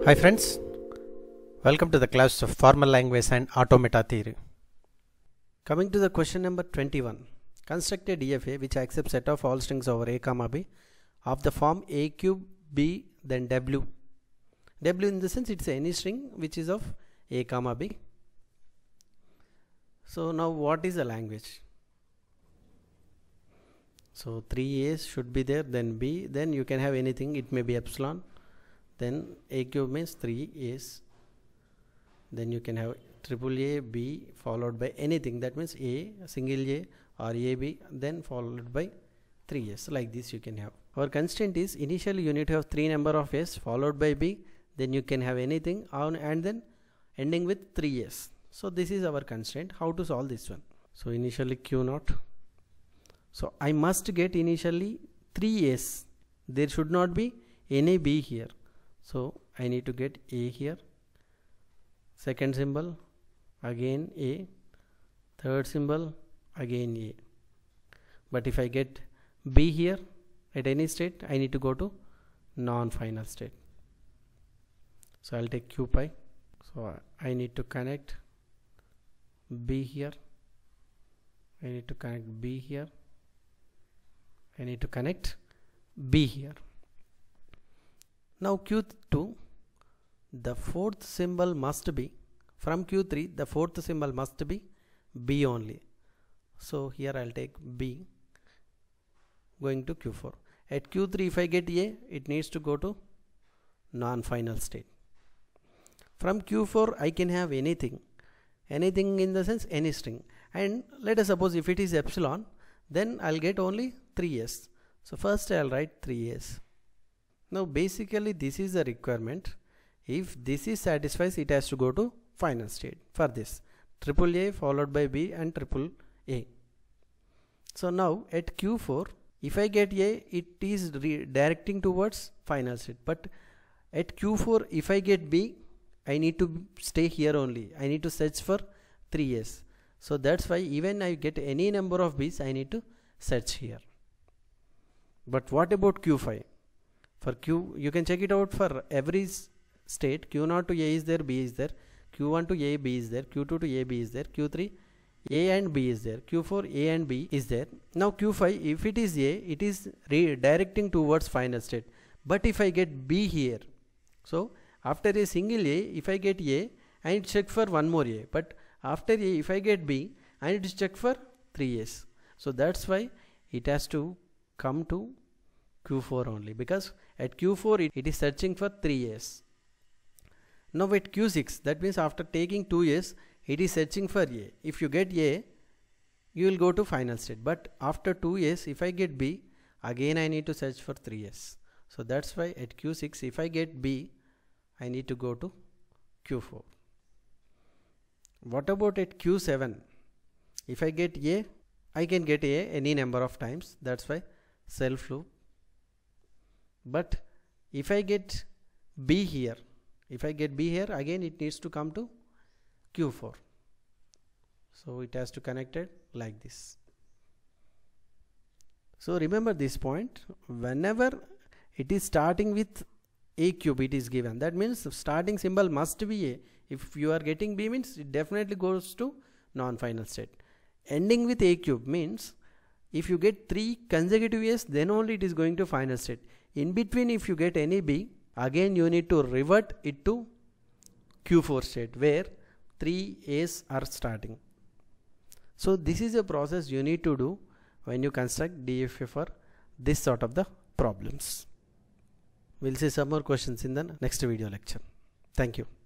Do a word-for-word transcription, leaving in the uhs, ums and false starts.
Hi friends, welcome to the class of formal language and automata theory. Coming to the question number twenty-one. Construct a D F A which accepts set of all strings over a comma b of the form a cube b then w. W in the sense it's any string which is of a comma b. So now what is the language? So three a's should be there, then b, then you can have anything, it may be epsilon. Then a cube means three a's, then you can have triple a, b followed by anything, that means a, single a or a b, then followed by three a's. Like this you can have. Our constraint is initially you need to have three number of a's followed by b, then you can have anything on and then ending with three a's. So this is our constraint. How to solve this one? So initially q naught. So I must get initially three a's. There should not be any b here. So I need to get a here, second symbol again a, third symbol again a. But if I get b here at any state, I need to go to non-final state. So I'll take q pi. So I need to connect b here, I need to connect b here, I need to connect b here. Now q two, the fourth symbol must be, from q three the fourth symbol must be b only. So here I'll take b going to q four. At q three if I get a, it needs to go to non-final state. From q four I can have anything, anything in the sense any string, and let us suppose if it is epsilon, then I'll get only three a's. So first I'll write three a's. Now basically this is the requirement. If this is satisfies, it has to go to final state for this triple a followed by b and triple a. So now at q four if I get a, it is directing towards final state, but at q four if I get b, I need to stay here only. I need to search for three a's. So that's why even I get any number of b's, I need to search here. But what about q five? For q, you can check it out for every state. q zero to a is there, b is there, q one to a, b is there, q two to a, b is there, q three a and b is there, q four a and b is there. Now q five, if it is a, it is redirecting towards final state. But if I get b here, so after a single a, if I get a, I need to check for one more a. But after a, if I get b, I need to check for three a's. So that's why it has to come to q four only, because at q four it, it is searching for three a's. Now at q six, that means after taking two a's, it is searching for a. If you get a, you will go to final state. But after two a's, if I get b, again I need to search for three a's. So that's why at q six, if I get b, I need to go to q four. What about at q seven? If I get a, I can get a any number of times. That's why self loop. But if I get b here, if I get b here, again it needs to come to q four. So it has to connect it like this. So remember this point, whenever it is starting with a cube, it is given. That means the starting symbol must be a. If you are getting b means it definitely goes to non-final state. Ending with a cube means if you get three consecutive a's, then only it is going to final state. In between, if you get any b, again you need to revert it to q four state where three a's are starting. So this is a process you need to do when you construct D F A for this sort of the problems. We'll see some more questions in the next video lecture. Thank you.